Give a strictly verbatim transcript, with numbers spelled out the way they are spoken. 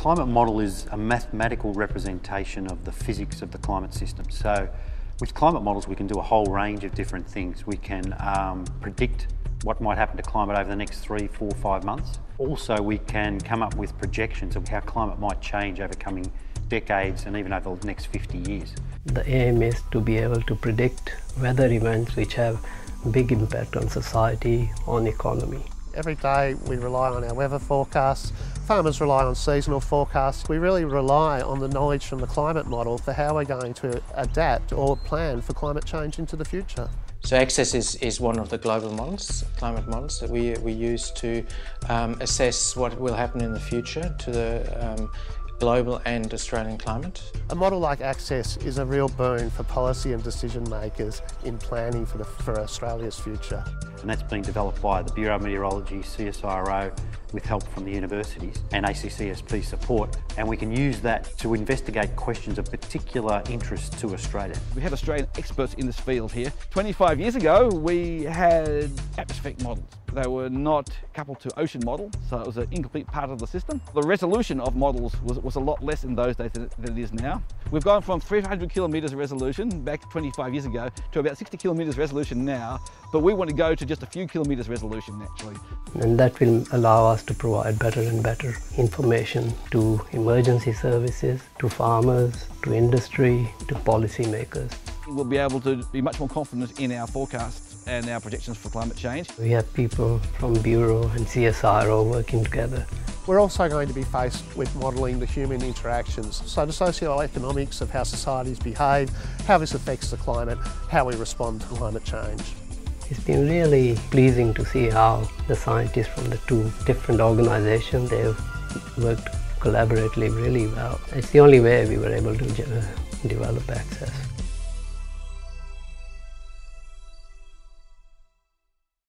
climate model is a mathematical representation of the physics of the climate system. So with climate models we can do a whole range of different things. We can um, predict what might happen to climate over the next three, four, five months. Also we can come up with projections of how climate might change over coming decades and even over the next fifty years. The aim is to be able to predict weather events which have big impact on society, on economy. Every day we rely on our weather forecasts, farmers rely on seasonal forecasts. We really rely on the knowledge from the climate model for how we're going to adapt or plan for climate change into the future. So ACCESS is, is one of the global models, climate models that we, we use to um, assess what will happen in the future to the um, global and Australian climate. A model like ACCESS is a real boon for policy and decision makers in planning for, the, for Australia's future. And that's being developed by the Bureau of Meteorology, C S I R O, with help from the universities and A C C S P support, and we can use that to investigate questions of particular interest to Australia. We have Australian experts in this field here. twenty-five years ago we had atmospheric models. They were not coupled to ocean models, so it was an incomplete part of the system. The resolution of models was, was a lot less in those days than it is now. We've gone from three hundred kilometres resolution back twenty-five years ago to about sixty kilometres resolution now, but we want to go to just a few kilometres resolution actually. And that will allow us to provide better and better information to emergency services, to farmers, to industry, to policymakers. We'll be able to be much more confident in our forecasts and our projections for climate change. We have people from Bureau and C S I R O working together. We're also going to be faced with modelling the human interactions, so the socio-economics of how societies behave, how this affects the climate, how we respond to climate change. It's been really pleasing to see how the scientists from the two different organisations, they've worked collaboratively really well. It's the only way we were able to develop ACCESS.